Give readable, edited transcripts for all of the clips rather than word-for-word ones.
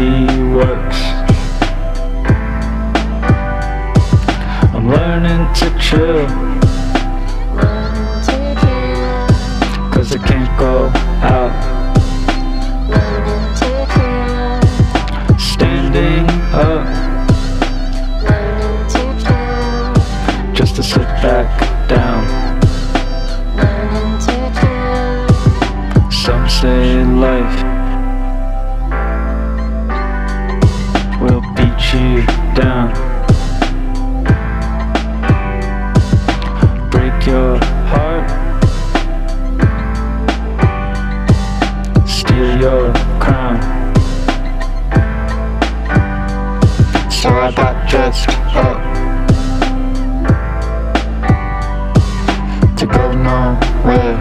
TV works. I'm learning to chill, cause I can't go out. Standing up, just to sit back down. Some say life will beat you down, break your heart, steal your crown. So I got dressed up to go nowhere.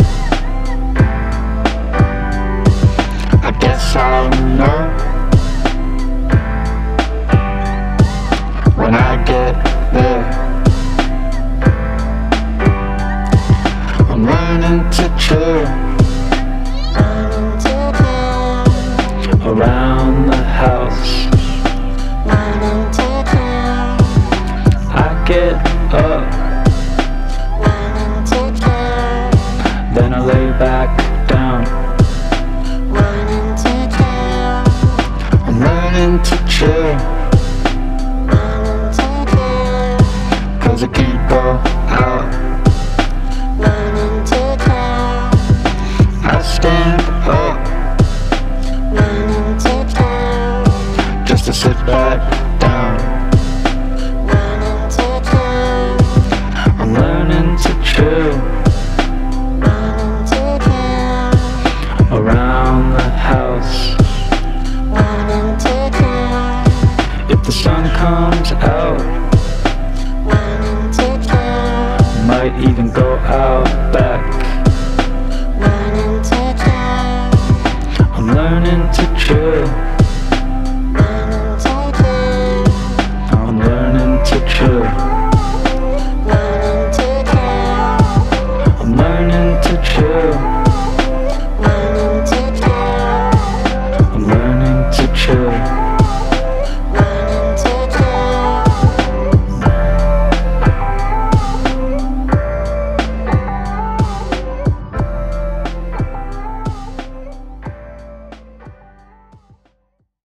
I guess I'll know when I get there. I'm learning to chill around the house. I get up, then I lay back down. I'm learning to chill, cause I can't go out. I stand up just to sit back down. I'm learning to chill around the house. If the sun comes out, might even go out back. I'm learning to chill